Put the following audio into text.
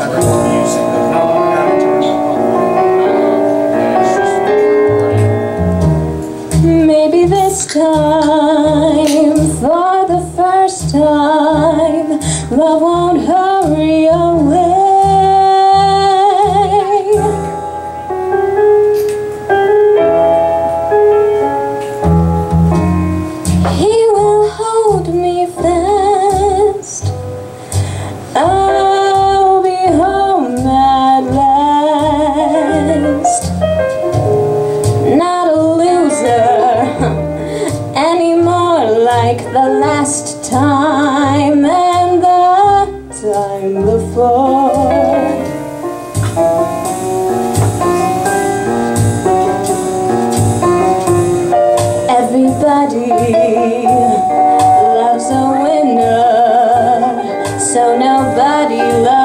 Maybe this time, for the first time, love won't hurry away. He will hold me fast. I'll be home at last. Not a loser anymore like the last time and the time before. Everybody loves a winner, so nobody loves